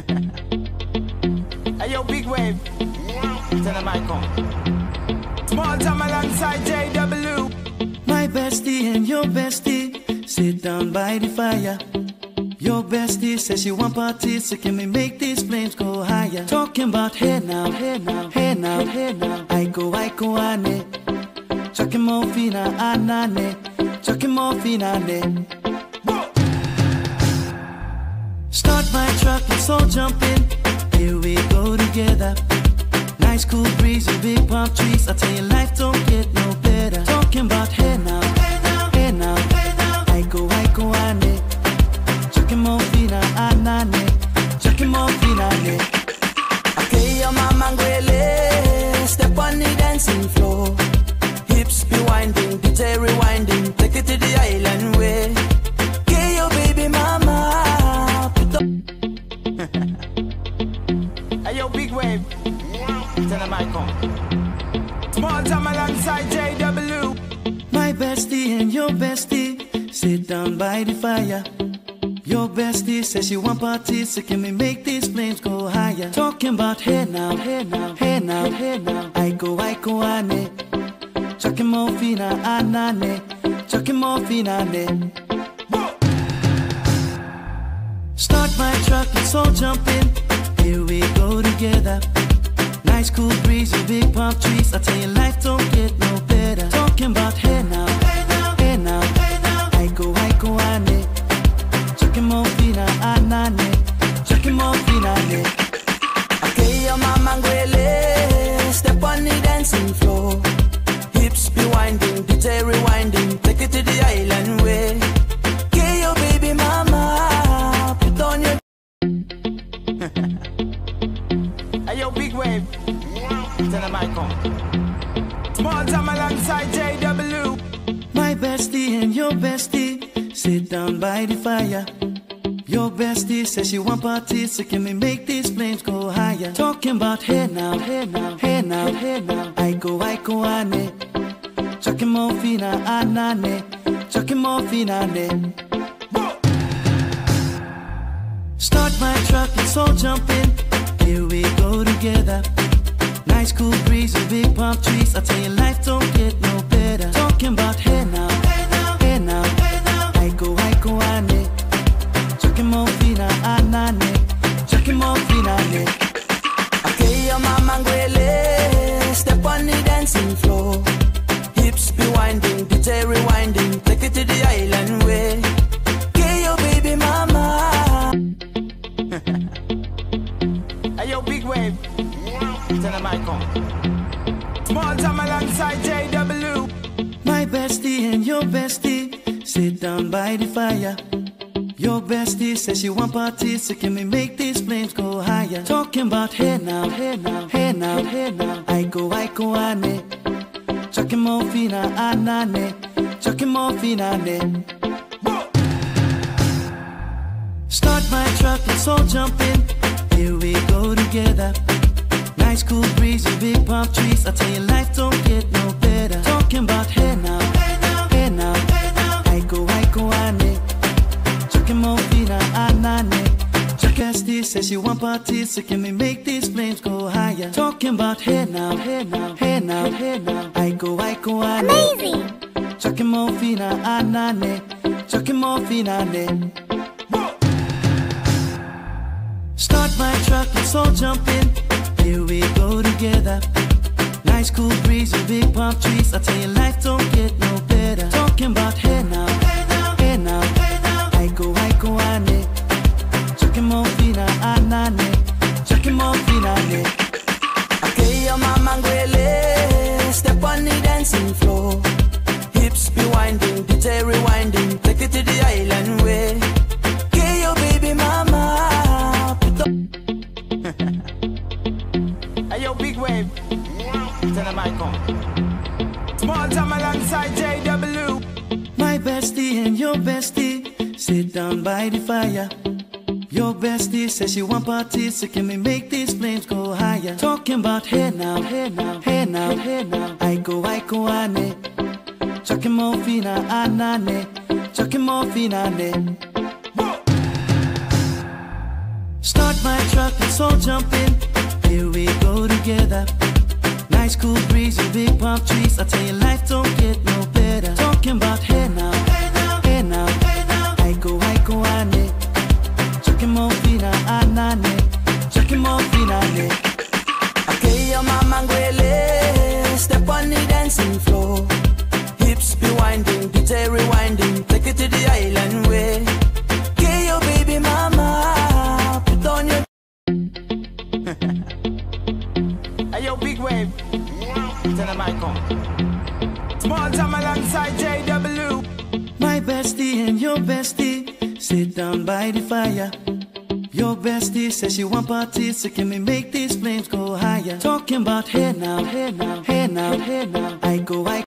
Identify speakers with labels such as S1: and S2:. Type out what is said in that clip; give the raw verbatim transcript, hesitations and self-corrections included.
S1: Hey yo, big wave. Tell them I come. Small time alongside J W.
S2: My bestie and your bestie sit down by the fire. Your bestie says she want parties, so can we make these flames go higher? Talking about hey now, hey now, hey now, hey now. I go, I go, ane. Chucking more fina, anane. Chucking more fina, ane. Start my truck, let's all jump in. Here we go together. Nice cool breeze and big palm trees. I tell you, life don't get no better. Talking about hey now, hey now, hey now, hey now. I go, I go, ane. Chucking more fina, anane. Chucking more fina, ane.
S3: Okay, your mama ngwele. Step on the dancing floor. Hips be winding, D J rewinding. Take it to the island way. Okay, your baby mama. Put up.
S1: Hey yo, big wave. Tell them I come. Small time alongside J W.
S2: My bestie and your bestie sit down by the fire. Your bestie says she want parties, so can we make these flames go higher? Talking about hey now, hey now, hey now, hey now. I go, I go, ane. Chucking more fina, anane. Chucking more fina, ane. Start my truck, let's all jump in. Here we go together. Nice cool breeze and big palm trees. I tell you, life don't get no better. Talking about hey now, hey now, hey now, hey now. I go, I go, ane. Chucking more fina, anane. Chucking more fina, ane.
S3: Okay, your mama ngwele. Step on the dancing floor. Hips be winding, D J rewinding. Take it to the island way. Okay, your baby mama. Put on your.
S1: Hey yo, big wave. Tell them I come. Small time alongside J W.
S2: My bestie and your bestie sit down by the fire. Your bestie says she want parties, so can we make these flames go higher? Talking about hey now, hey now, hey now, hey now. I go, I go, ane. Chucking more fina, anane. Chucking more fina, ane. Start my truck, let's all jump in. Here we go together. Nice cool breeze and big palm trees. I tell you, life don't get no better. Talking about hey now, hey now, hey now, hey now. I go, I go, ane. Chucking more fina, anane. Chucking more fina, ane.
S3: Okay, your mama ngwele. Step on the dancing floor. Hips be winding, D J rewinding. Take it to the island way. Okay, your baby mama.
S1: Hey yo, big wave. Tell them I come. Small time alongside J W.
S2: My bestie and your bestie sit down by the fire. Your bestie says she want parties, so can we make these flames go higher? Talking about hey now, hey now, hey now, hey now. I go, I go, ane. Chucking more fina, anane. Chucking more fina, ane. Start my truck, let's all jump in. Here we go together. Nice cool breeze and big palm trees. I tell you, life don't get no better. Talking about hey now, hey now, hey now, hey now. I go, I go, ane. Chucking more fina, anane. Chuck bestie says she want parties, so can we make these flames go higher? Talking about hey now, hey now, hey now, hey now. I go, I go, ane.
S4: Amazing!
S2: Chucking more fina, anane. Chucking more fina, ane. Start my truck, let's all jump in. Here we go together. Nice cool breeze and big palm trees. I tell you, life don't get no better. Talking about hey now, hey now, hey now, hey now. I go, I go, ane. Chucking more fina, anane. Chucking more fina, ane.
S3: Okay, your mama ngwele. Step on the dancing floor. Hips be winding, D J rewinding. Take it to the island way. Okay, your baby mama.
S1: Hey yo, big wave. Tell them I come. Small time alongside J W.
S2: My bestie and your bestie sit down by the fire. Your bestie says she want parties, so can we make these flames go higher? Talking about hey now, hey now, hey now, hey now. I go, I go, ane. Chucking more fina, anane. Chucking more fina, ane. Start my truck, let's all jump in. Here we go together. Nice cool breeze and big palm trees. I tell you, life don't get no better. Talking about hey now, hey now, hey now, hey now. Aiko, aiko, ane. Chakimo fina, anane. Chakimo fina, ne.
S3: Okay, your mama ngwele. Step on the dancing floor. Hips be winding, D J rewinding. Take it to the island way. Okay, your baby mama. Put on your
S1: Hey, yo, big wave. Turn the mic on. Small time alongside J W.
S2: My bestie and your bestie sit down by the fire. Your bestie says she want parties, so can we make these flames go higher? Talking about hey now, hey now, hey now, hey now. I go, I